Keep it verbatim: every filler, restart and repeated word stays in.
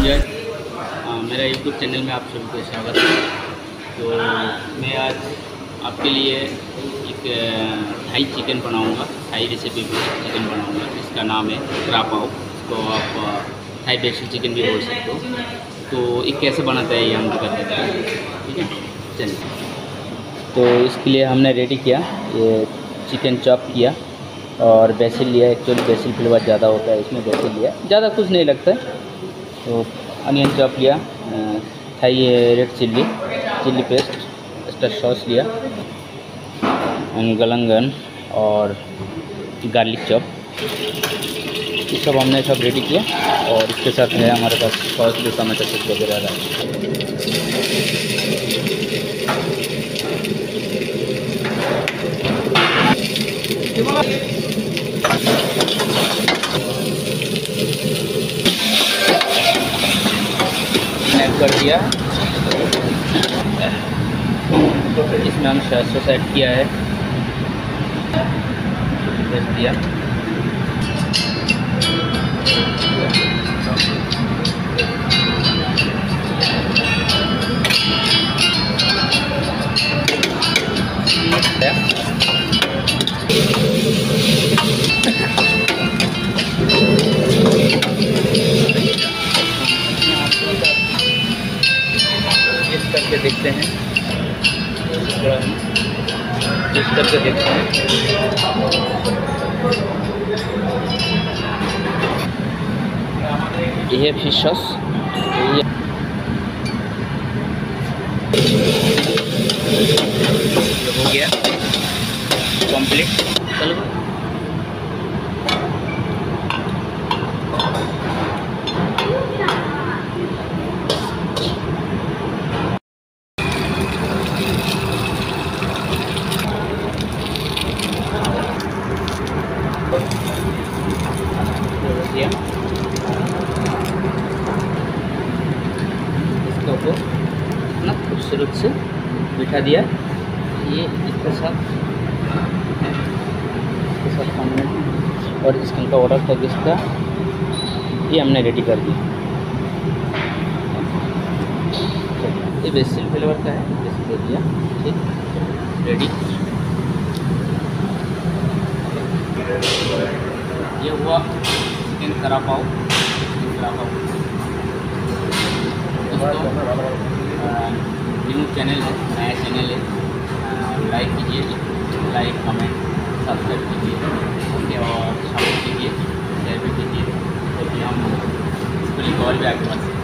संजय, मेरा YouTube channel में आप सभी को स्वागत है। तो मैं आज आपके लिए एक थाई चिकन बनाऊंगा, थाई रेसिपी चिकन बनाऊंगा। इसका नाम है क्रा पाव। तो आप थाई बेसिल चिकन भी बोल सकते हो। तो ये कैसे बनाता है ये हम बता देते हैं, ठीक है। चलिए, तो इसके लिए हमने रेडी किया, ये चिकन चॉप किया और बेसिल लिया। एक्चुअली बेसिल फ्लेवर ज़्यादा होता है इसमें, बेसिल लिया, ज़्यादा कुछ नहीं लगता है। तो अनियन चॉप लिया, Thai red chilli chilli paste, extra sauce लिया, गलंगन और गार्लिक चॉप, ये सब हमने सब रेडी किया। और इसके साथ है हमारे पास सॉस भी, टमाटो सॉस वगैरह रहा। कर दिया, इसमें हम सॉस ऐड किया है, पेस्ट दिया, करके देखते हैं, थोड़ा टेस्ट करके देखते हैं। ये है फिश सॉस, ये हो गया कंप्लीट। चलो इसको को इतना खूबसूरत से बिठा दिया। ये इसके साथ इसके साथ हमने और इसका ऑर्डर था जिसका, ये हमने रेडी कर दिया। ये बेसिल फ्लेवर का है, जैसे दे दिया, ठीक, रेडी। ये हुआ चिकन क्रा पाव। क्रा पाव न्यू चैनल है, नया चैनल है, लाइक कीजिए, लाइक कमेंट सब्सक्राइब कीजिए, ओके, और सपोर्ट कीजिए, शेयर भी कीजिए, ताकि हम इसको और भी आगे बढ़ सकें।